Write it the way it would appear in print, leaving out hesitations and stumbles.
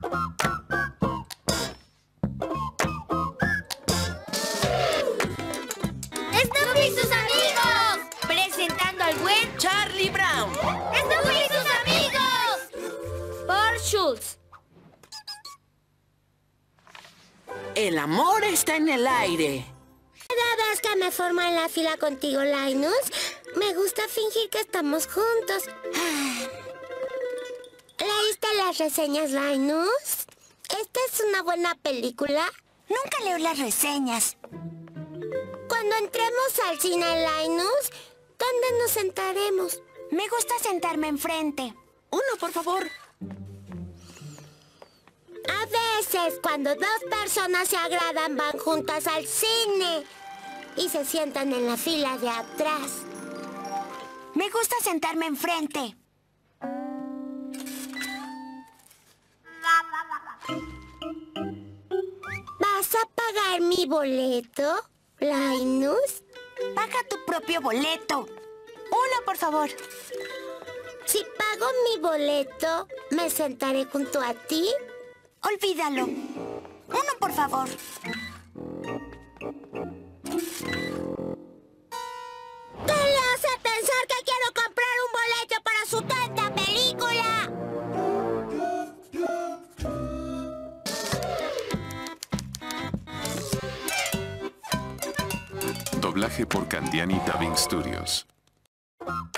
¡Snoopy y sus amigos! Presentando al buen Charlie Brown. ¡Snoopy y sus amigos! Por Schultz. El amor está en el aire. Cada vez que me formo en la fila contigo, Linus, me gusta fingir que estamos juntos. ¿Leíste las reseñas, Linus? ¿Esta es una buena película? Nunca leo las reseñas. Cuando entremos al cine, Linus, ¿dónde nos sentaremos? Me gusta sentarme enfrente. Uno, por favor. A veces, cuando dos personas se agradan, van juntas al cine y se sientan en la fila de atrás. Me gusta sentarme enfrente. ¿Vas a pagar mi boleto, Linus? Paga tu propio boleto. Uno, por favor. Si pago mi boleto, ¿me sentaré junto a ti? Olvídalo. Uno, por favor. ¿Qué le hace pensar que quiero comprar un boleto para su tonta película? Doblaje por Candiani Dubbing Studios.